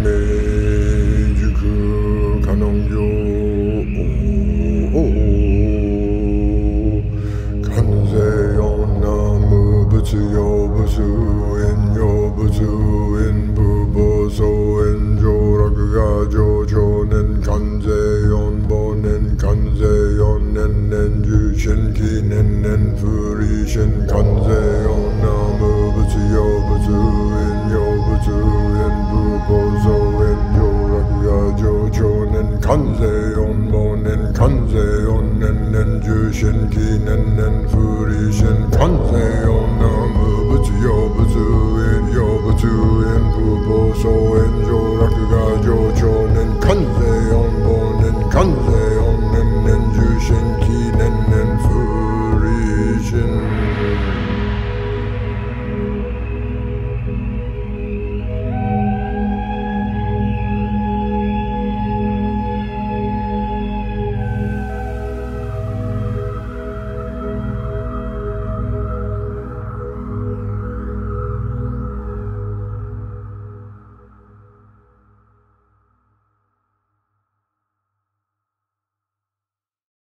熟可能有看谁有那么不自由不自因有不自因不不受因就那个就就能看谁有不能看谁有能能就先去能能福利先看谁有那么不自由不自因有不自因不不受因就那个就就能看谁有不能看谁有能能就先去能能福利先看谁有那么不自由不自因有不自因不不受因就那个就就